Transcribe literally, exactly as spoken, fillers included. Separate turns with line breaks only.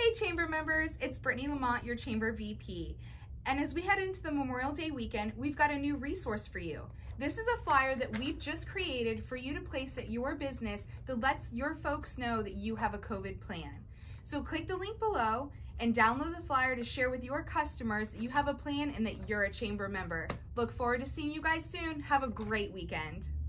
Hey Chamber members, it's Brittany Lamont, your Chamber V P. And as we head into the Memorial Day weekend, we've got a new resource for you. This is a flyer that we've just created for you to place at your business that lets your folks know that you have a COVID plan. So click the link below and download the flyer to share with your customers that you have a plan and that you're a Chamber member. Look forward to seeing you guys soon. Have a great weekend.